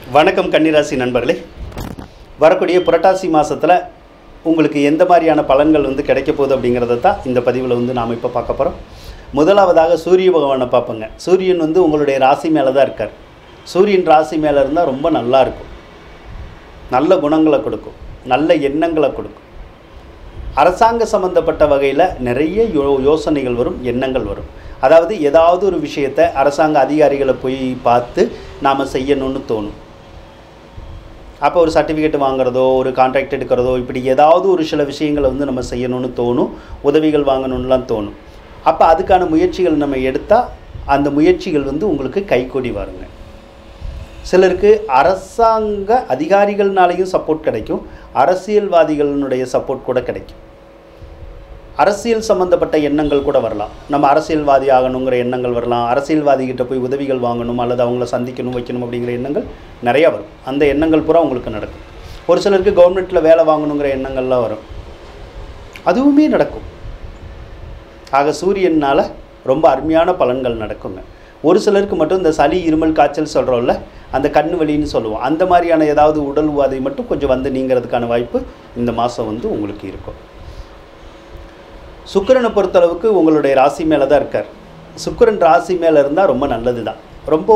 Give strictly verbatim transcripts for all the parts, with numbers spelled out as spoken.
வணக்கம் கன்னிராசி நண்பர்களே. வரக்கூடிய புரட்டாசி மாதத்தில் உங்களுக்கு எந்த மாதிரியான பலன்கள் வந்து கிடைக்க போகுது அப்படிங்கிறத தான் இந்த பதிவில் வந்து நாம் இப்போ பார்க்க போகிறோம். முதலாவதாக சூரிய பகவானை பார்ப்போங்க. சூரியன் வந்து உங்களுடைய ராசி மேலே தான் இருக்கார். சூரியன் ராசி மேலே இருந்தால் ரொம்ப நல்லா இருக்கும். நல்ல குணங்களை கொடுக்கும், நல்ல எண்ணங்களை கொடுக்கும். அரசாங்க சம்பந்தப்பட்ட வகையில் நிறைய யோ யோசனைகள் வரும், எண்ணங்கள் வரும். அதாவது ஏதாவது ஒரு விஷயத்தை அரசாங்க அதிகாரிகளை போய் பார்த்து நாம் செய்யணும்னு தோணும். அப்போ ஒரு சர்டிஃபிகேட் வாங்குறதோ, ஒரு கான்ட்ராக்ட் எடுக்கிறதோ, இப்படி ஏதாவது ஒரு சில விஷயங்களை வந்து நம்ம செய்யணும்னு தோணும், உதவிகள் வாங்கணும்லாம் தோணும். அப்போ அதுக்கான முயற்சிகள் நம்ம எடுத்தால் அந்த முயற்சிகள் வந்து உங்களுக்கு கைகூடி வருங்க. சிலருக்கு அரசாங்க அதிகாரிகள்னாலேயும் சப்போர்ட் கிடைக்கும், அரசியல்வாதிகளினுடைய சப்போர்ட் கூட கிடைக்கும். அரசியல் சம்மந்தப்பட்ட எண்ணங்கள் கூட வரலாம். நம்ம அரசியல்வாதி ஆகணுங்கிற எண்ணங்கள் வரலாம். அரசியல்வாதிகிட்ட போய் உதவிகள் வாங்கணும் அல்லது அவங்கள சந்திக்கணும் வைக்கணும் அப்படிங்கிற எண்ணங்கள் நிறையா வரும். அந்த எண்ணங்கள் பூரா உங்களுக்கு நடக்கும். ஒரு சிலருக்கு கவர்மெண்ட்டில் வேலை வாங்கணுங்கிற எண்ணங்கள்லாம் வரும், அதுவுமே நடக்கும். ஆக சூரியனால் ரொம்ப அருமையான பலன்கள் நடக்குங்க. ஒரு சிலருக்கு மட்டும் இந்த சளி, இருமல், காய்ச்சல் சொல்கிறோம்ல, அந்த கண்ணு வலின்னு சொல்லுவோம், அந்த மாதிரியான ஏதாவது உடல் உபாதை மட்டும் கொஞ்சம் வந்து நீங்கிறதுக்கான வாய்ப்பு இந்த மாதம் வந்து உங்களுக்கு இருக்கும். சுக்கிரனை பொறுத்தளவுக்கு உங்களுடைய ராசி மேலே தான் இருக்கார். சுக்கிரன் ராசி மேலே இருந்தால் ரொம்ப நல்லது தான். ரொம்ப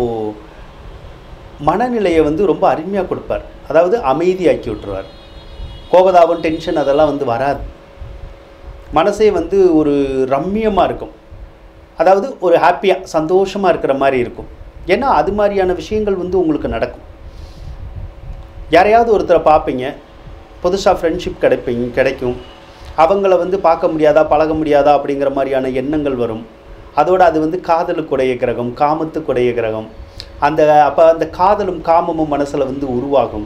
மனநிலையை வந்து ரொம்ப அருமையாக கொடுப்பார். அதாவது அமைதியாக்கி விட்டுருவார். கோபதாபம், டென்ஷன் அதெல்லாம் வந்து வராது. மனசே வந்து ஒரு ரம்மியமாக இருக்கும். அதாவது ஒரு ஹாப்பியாக சந்தோஷமாக இருக்கிற மாதிரி இருக்கும். ஏன்னா அது மாதிரியான விஷயங்கள் வந்து உங்களுக்கு நடக்கும். யாரையாவது ஒருத்தரை பார்ப்பீங்க, புதுசாக ஃப்ரெண்ட்ஷிப் கிடைப்பீங்க கிடைக்கும் அவங்கள வந்து பார்க்க முடியாதா, பழக முடியாதா அப்படிங்கிற மாதிரியான எண்ணங்கள் வரும். அதோடு அது வந்து காதலுக்குடைய கிரகம், காமத்துக்குடைய கிரகம். அந்த அப்போ அந்த காதலும் காமமும் மனசில் வந்து உருவாகும்.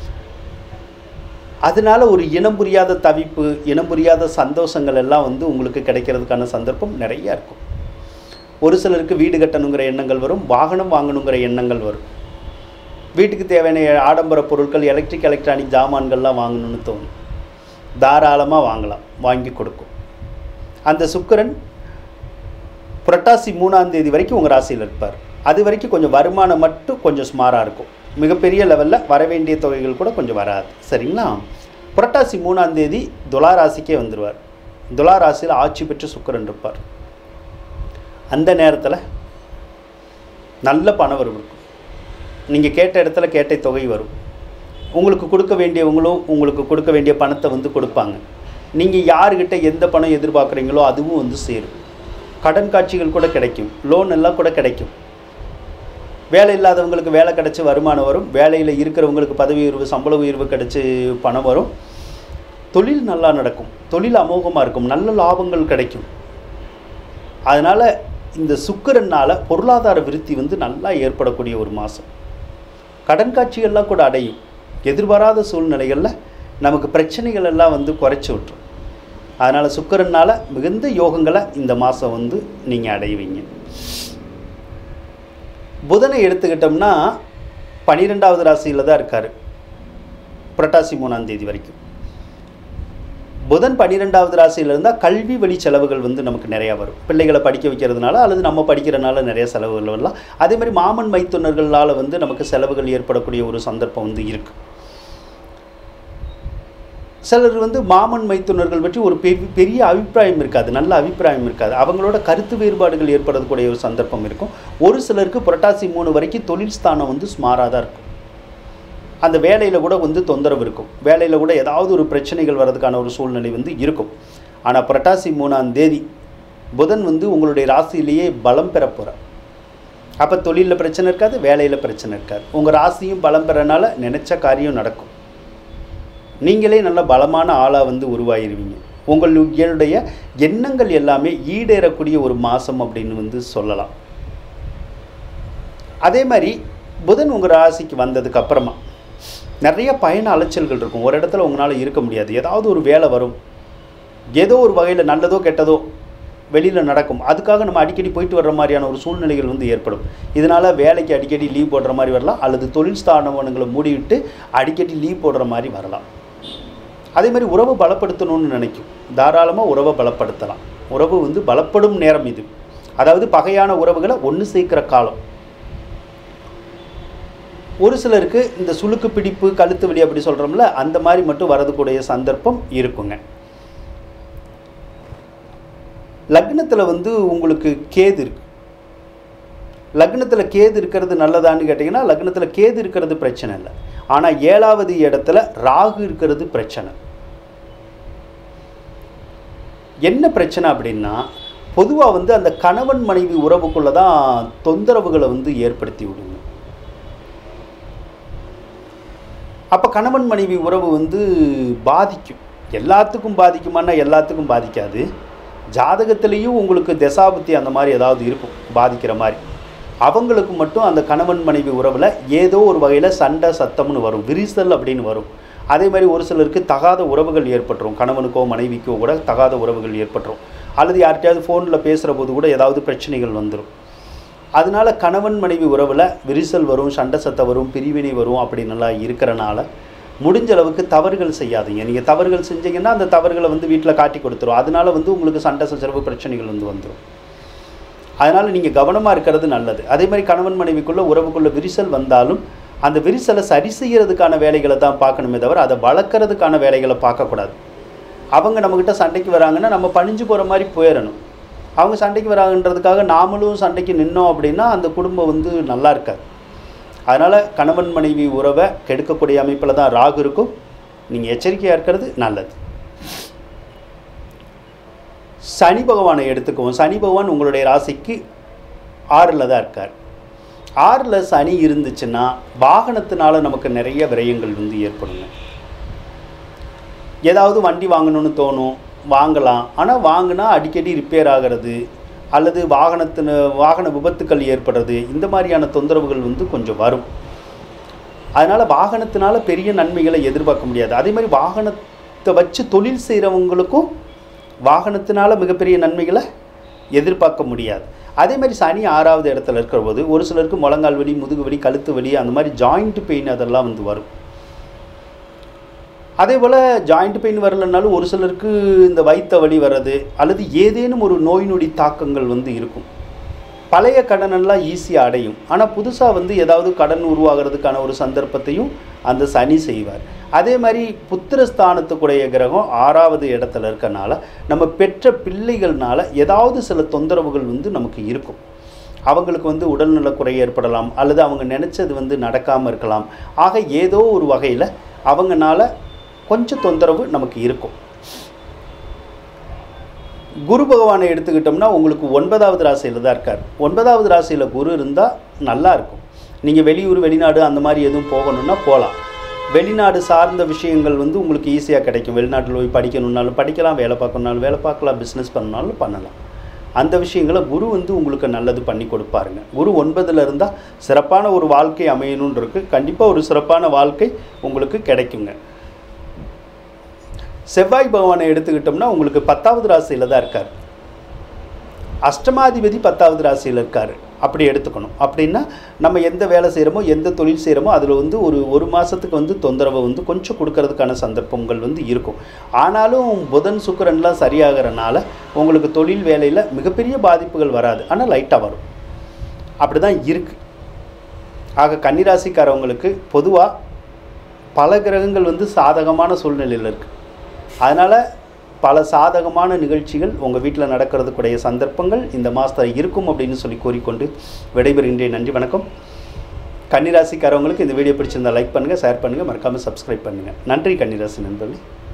அதனால ஒரு இனம் புரியாத தவிப்பு, இனம் புரியாத சந்தோஷங்கள் எல்லாம் வந்து உங்களுக்கு கிடைக்கிறதுக்கான சந்தர்ப்பம் நிறையா இருக்கும். ஒரு சிலருக்கு வீடு கட்டணுங்கிற எண்ணங்கள் வரும், வாகனம் வாங்கணுங்கிற எண்ணங்கள் வரும். வீட்டுக்கு தேவையான ஆடம்பர பொருட்கள், எலக்ட்ரிக் எலக்ட்ரானிக் ஜாமான்கள்லாம் வாங்கணும்னு தோணும். தாராளமாக வாங்கலாம், வாங்கி கொடுக்கும். அந்த சுக்கிரன் புரட்டாசி மூணாம் தேதி வரைக்கும் உங்கள் ராசியில் இருப்பார். அது வரைக்கும் கொஞ்சம் வருமானம் மட்டும் கொஞ்சம் சுமாராக இருக்கும். மிகப்பெரிய லெவலில் வர வேண்டிய தொகைகள் கூட கொஞ்சம் வராது. சரிங்களா? புரட்டாசி மூணாம் தேதி துலா ராசிக்கே வந்துடுவார். துலா ராசியில் ஆட்சி பெற்று சுக்கிரன் இருப்பார். அந்த நேரத்தில் நல்ல பணவரவு இருக்கும். நீங்கள் கேட்ட இடத்துல கேட்ட தொகை வரும். உங்களுக்கு கொடுக்க வேண்டியவங்களும் உங்களுக்கு கொடுக்க வேண்டிய பணத்தை வந்து கொடுப்பாங்க. நீங்கள் யாருக்கிட்ட எந்த பணம் எதிர்பார்க்குறீங்களோ அதுவும் வந்து சேரும். கடன் காட்சிகள் கூட கிடைக்கும், லோன் எல்லாம் கூட கிடைக்கும். வேலை இல்லாதவங்களுக்கு வேலை கிடச்சி வருமானம் வரும். வேலையில் இருக்கிறவங்களுக்கு பதவி உயர்வு, சம்பள உயர்வு கிடச்சி பணம் வரும். தொழில் நல்லா நடக்கும், தொழில் அமோகமாக இருக்கும், நல்ல லாபங்கள் கிடைக்கும். அதனால் இந்த சுக்கிரனால் பொருளாதார விருத்தி வந்து நல்லா ஏற்படக்கூடிய ஒரு மாதம். கடன் காட்சிகள்லாம் கூட அடையும். எதிர்பாராத சூழ்நிலைகளில் நமக்கு பிரச்சனைகள் எல்லாம் வந்து குறைச்சி விட்டுரும். அதனால் சுக்கிரனால் மிகுந்த யோகங்களை இந்த மாதம் வந்து நீங்கள் அடைவீங்க. புதனை எடுத்துக்கிட்டோம்னா பன்னிரெண்டாவது ராசியில் தான் இருக்கார் புரட்டாசி மூணாம் தேதி வரைக்கும். புதன் பன்னிரெண்டாவது ராசியில் இருந்தால் கல்வி வழி செலவுகள் வந்து நமக்கு நிறையா வரும். பிள்ளைகளை படிக்க வைக்கிறதுனால அல்லது நம்ம படிக்கிறதுனால நிறைய செலவுகள் வரலாம். அதே மாதிரி மாமன் மைத்துனர்களால் வந்து நமக்கு செலவுகள் ஏற்படக்கூடிய ஒரு சந்தர்ப்பம் வந்து இருக்குது. சிலர் வந்து மாமன் மைத்துனர்கள் பற்றி ஒரு பெரிய அபிப்பிராயம் இருக்காது, நல்ல அபிப்பிராயம் இருக்காது. அவங்களோட கருத்து வேறுபாடுகள் ஏற்படக்கூடிய ஒரு சந்தர்ப்பம் இருக்கும். ஒரு சிலருக்கு புரட்டாசி மூணு வரைக்கும் தொழில் ஸ்தானம் வந்து சுமாராக தான் இருக்கும். அந்த வேலையில் கூட வந்து தொந்தரவு இருக்கும். வேலையில் கூட ஏதாவது ஒரு பிரச்சனைகள் வர்றதுக்கான ஒரு சூழ்நிலை வந்து இருக்கும். ஆனால் புரட்டாசி மூணாம் தேதி புதன் வந்து உங்களுடைய ராசியிலேயே பலம் பெற போகிறார். அப்போ தொழிலில் பிரச்சனை இருக்காது, வேலையில் பிரச்சனை இருக்காது. உங்கள் ராசியும் பலம் பெறனால நினச்ச காரியம் நடக்கும். நீங்களே நல்ல பலமான ஆளாக வந்து உருவாயிருவீங்க. உங்களுடைய எண்ணங்கள் எல்லாமே ஈடேறக்கூடிய ஒரு மாதம் அப்படின்னு வந்து சொல்லலாம். அதே மாதிரி புதன் உங்கள் ராசிக்கு வந்ததுக்கு அப்புறமா நிறைய பயண அலைச்சல்கள் இருக்கும். ஒரு இடத்துல உங்களால் இருக்க முடியாது. ஏதாவது ஒரு வேலை வரும், ஏதோ ஒரு வகையில் நல்லதோ கெட்டதோ வெளியில் நடக்கும். அதுக்காக நம்ம அடிக்கடி போயிட்டு வர்ற மாதிரியான ஒரு சூழ்நிலைகள் வந்து ஏற்படும். இதனால் வேலைக்கு அடிக்கடி லீவ் போடுற மாதிரி வரலாம், அல்லது தொழில் ஸ்தானங்களை மூடிவிட்டு அடிக்கடி லீவ் போடுற மாதிரி வரலாம். அதே மாதிரி உறவு பலப்படுத்தணும்னு நினைக்கும். தாராளமாக உறவை பலப்படுத்தலாம். உறவு வந்து பலப்படும் நேரம் இது. அதாவது பகையான உறவுகளை ஒன்று சேர்க்கிற காலம். ஒரு சிலருக்கு இந்த சுளுக்கு பிடிப்பு, கழுத்து வலி அப்படி சொல்கிறோம்ல, அந்த மாதிரி மட்டும் வரதுக்கூடிய சந்தர்ப்பம் இருக்குங்க. லக்னத்தில் வந்து உங்களுக்கு கேது இருக்கு. லக்னத்தில் கேது இருக்கிறது நல்லதான்னு கேட்டிங்கன்னா, லக்னத்தில் கேது இருக்கிறது பிரச்சனை இல்லை. ஆனால் ஏழாவது இடத்துல ராகு இருக்கிறது பிரச்சனை. என்ன பிரச்சனை அப்படின்னா, பொதுவாக வந்து அந்த கணவன் மனைவி உறவுக்குள்ளே தான் தொந்தரவுகளை வந்து ஏற்படுத்தி விடுங்க. அப்போ கணவன் மனைவி உறவு வந்து பாதிக்கும். எல்லாத்துக்கும் பாதிக்குமானா எல்லாத்துக்கும் பாதிக்காது. ஜாதகத்திலையும் உங்களுக்கு தசாபுத்தி அந்த மாதிரி ஏதாவது இருக்கும் பாதிக்கிற மாதிரி. அவங்களுக்கு மட்டும் அந்த கணவன் மனைவி உறவில் ஏதோ ஒரு வகையில் சண்டை சத்தம்னு வரும், விரிசல் அப்படின்னு வரும். அதே மாதிரி ஒரு சிலருக்கு தகாத உறவுகள் ஏற்பட்டுரும். கணவனுக்கோ மனைவிக்கோ கூட தகாத உறவுகள் ஏற்பட்டுரும். அல்லது யார்கிட்டையாவது ஃபோனில் பேசுகிற போது கூட ஏதாவது பிரச்சனைகள் வந்துடும். அதனால கணவன் மனைவி உறவில் விரிசல் வரும், சண்டை சத்தம் வரும், பிரிவினை வரும். அப்படி நல்லா இருக்கிறனால முடிஞ்ச அளவுக்கு தவறுகள் செய்யாதீங்க. நீங்கள் தவறுகள் செஞ்சீங்கன்னா அந்த தவறுகளை வந்து வீட்டில் காட்டி கொடுத்துரும். அதனால வந்து உங்களுக்கு சண்டை சச்சரவு பிரச்சனைகள் வந்து வந்துடும். அதனால் நீங்கள் கவனமாக இருக்கிறது நல்லது. அதே மாதிரி கணவன் மனைவிக்குள்ளே உறவுக்குள்ளே விரிசல் வந்தாலும் அந்த விரிசலை சரி செய்கிறதுக்கான வேலைகளை தான் பார்க்கணுமே தவிர அதை வளர்க்குறதுக்கான வேலைகளை பார்க்கக்கூடாது. அவங்க நம்மக்கிட்ட சண்டைக்கு வராங்கன்னா நம்ம பணிஞ்சு போகிற மாதிரி போயிடணும். அவங்க சண்டைக்கு வராங்கன்றதுக்காக நாமளும் சண்டைக்கு நின்னோம் அப்படின்னா அந்த குடும்பம் வந்து நல்லா இருக்காது. அதனால் கணவன் மனைவி உறவை கெடுக்கக்கூடிய அமைப்பில் தான் ராகு இருக்கும். நீங்கள் எச்சரிக்கையாக இருக்கிறது நல்லது. சனி பகவானை எடுத்துக்குவோம். சனி பகவான் உங்களுடைய ராசிக்கு ஆறில் தான் இருக்கார். ஆறில் சனி இருந்துச்சுன்னா வாகனத்தினால நமக்கு நிறைய விரயங்கள் வந்து ஏற்படுங்க. ஏதாவது வண்டி வாங்கணும்னு தோணும், வாங்கலாம். ஆனால் வாங்கினா அடிக்கடி ரிப்பேர் ஆகிறது அல்லது வாகனத்தின் வாகன விபத்துக்கள் ஏற்படுறது, இந்த மாதிரியான தொந்தரவுகள் வந்து கொஞ்சம் வரும். அதனால் வாகனத்தினால பெரிய நன்மைகளை எதிர்பார்க்க முடியாது. அதே மாதிரி வாகனத்தை வச்சு தொழில் செய்கிறவங்களுக்கும் வாகனத்தினால மிகப்பெரிய நன்மைகளை எதிர்பார்க்க முடியாது. அதே மாதிரி சனி ஆறாவது இடத்துல இருக்கிற போது ஒரு சிலருக்கு முழங்கால் வலி, முதுகு வலி, கழுத்து வலி, அந்த மாதிரி ஜாயிண்ட் பெயின் அதெல்லாம் வந்து வரும். அதே போல் ஜாயிண்ட் பெயின் வரலைனாலும் ஒரு சிலருக்கு இந்த வயிற்று வலி வர்றது அல்லது ஏதேனும் ஒரு நோய் நொடி தாக்கங்கள் வந்து இருக்கும். பழைய கடனெல்லாம் ஈஸியாக அடையும். ஆனால் புதுசாக வந்து ஏதாவது கடன் உருவாகிறதுக்கான ஒரு சந்தர்ப்பத்தையும் அந்த சனி செய்வார். அதே மாதிரி புத்திரஸ்தானத்துக்குடைய கிரகம் ஆறாவது இடத்துல இருக்கனால நம்ம பெற்ற பிள்ளைகள்னால ஏதாவது சில தொந்தரவுகள் வந்து நமக்கு இருக்கும். அவங்களுக்கு வந்து உடல்நலக்குறை ஏற்படலாம் அல்லது அவங்க நினச்சது வந்து நடக்காமல் இருக்கலாம். ஆக ஏதோ ஒரு வகையில் அவங்கனால கொஞ்சம் தொந்தரவு நமக்கு இருக்கும். குரு பகவானை எடுத்துக்கிட்டோம்னா உங்களுக்கு ஒன்பதாவது ராசியில் தான் இருக்கார். ஒன்பதாவது ராசியில் குரு இருந்தால் நல்லா இருக்கும். நீங்கள் வெளியூர் வெளிநாடு அந்த மாதிரி எதுவும் போகணுன்னா போகலாம். வெளிநாடு சார்ந்த விஷயங்கள் வந்து உங்களுக்கு ஈஸியாக கிடைக்கும். வெளிநாட்டில் போய் படிக்கணுன்னாலும் படிக்கலாம், வேலை பார்க்கணுன்னாலும் வேலை பார்க்கலாம், பிஸ்னஸ் பண்ணாலும் பண்ணலாம். அந்த விஷயங்களை குரு வந்து உங்களுக்கு நல்லது பண்ணி கொடுப்பாருங்க. குரு ஒன்பதில் இருந்தால் சிறப்பான ஒரு வாழ்க்கை அமையணுன்னு இருக்குது. கண்டிப்பாக ஒரு சிறப்பான வாழ்க்கை உங்களுக்கு கிடைக்குங்க. செவ்வாய் பகவானை எடுத்துக்கிட்டோம்னா உங்களுக்கு பத்தாவது ராசியில் தான் இருக்கார். அஷ்டமாதிபதி பத்தாவது ராசியில் இருக்கார். அப்படி எடுத்துக்கணும். அப்படின்னா நம்ம எந்த வேலை செய்கிறோமோ எந்த தொழில் செய்கிறோமோ அதில் வந்து ஒரு ஒரு மாதத்துக்கு வந்து தொந்தரவை வந்து கொஞ்சம் கொடுக்கறதுக்கான சந்தர்ப்பங்கள் வந்து இருக்கும். ஆனாலும் புதன் சுக்கிரன்லாம் சரியாகிறனால உங்களுக்கு தொழில் வேலையில் மிகப்பெரிய பாதிப்புகள் வராது. ஆனால் லைட்டாக வரும். அப்படி தான் இருக்குது. ஆக கன்னிராசிக்காரவங்களுக்கு பொதுவாக பல கிரகங்கள் வந்து சாதகமான சூழ்நிலையில் இருக்குது. அதனால் பல சாதகமான நிகழ்ச்சிகள் உங்கள் வீட்டில் நடக்கிறதுக்குடைய சந்தர்ப்பங்கள் இந்த மாதத்தில் இருக்கும் அப்படின்னு சொல்லி கூறிக்கொண்டு விடைபெறுகின்றேன். நன்றி, வணக்கம். கன்னிராசிக்காரவங்களுக்கு இந்த வீடியோ பிடிச்சிருந்தால் லைக் பண்ணுங்கள், ஷேர் பண்ணுங்கள், மறக்காமல் சப்ஸ்கிரைப் பண்ணுங்கள். நன்றி கன்னிராசி நண்பர்களே.